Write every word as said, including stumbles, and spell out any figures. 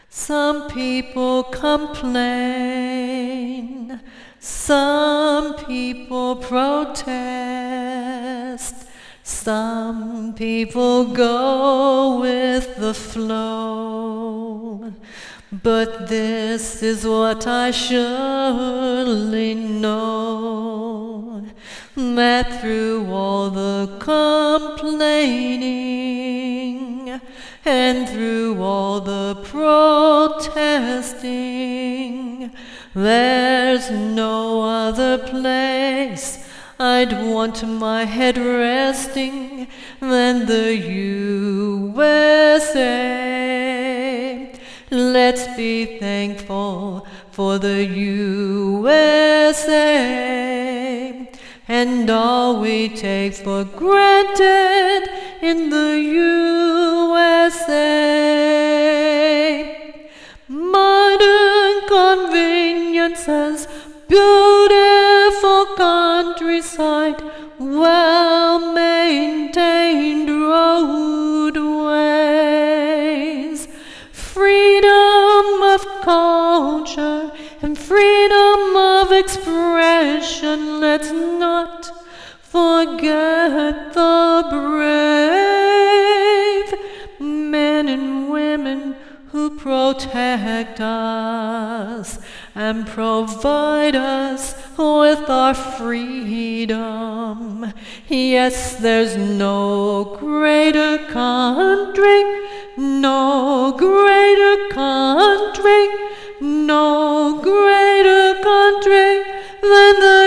Some people complain, some people protest, some people go with the flow. But this is what I surely know, that through all the complaining and through all the protesting, there's no other place I'd want my head resting than the U S A. Let's be thankful for the U S A and all we take for granted in the U S A. Modern conveniences, beautiful countryside, well-maintained roadways, freedom of culture and freedom of expression. Let's not forget the brave men and women who protect us and provide us with our freedom. Yes, there's no greater country, no greater country, no greater country than the